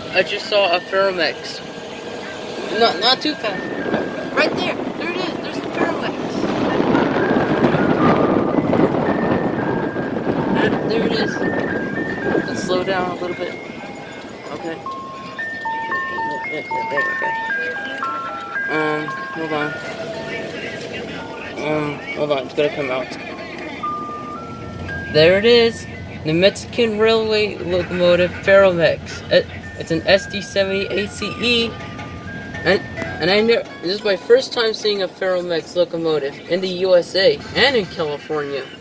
I just saw a Ferromax. Not too fast. Right there. There it is. There's the Ferromax. There it is. Let's slow down a little bit. Okay. There we go. Hold on. Hold on. It's gonna come out. There it is. The Mexican Railway Locomotive Ferromax. It's an SD70 ACE, and I know this is my first time seeing a Ferromax locomotive in the USA and in California.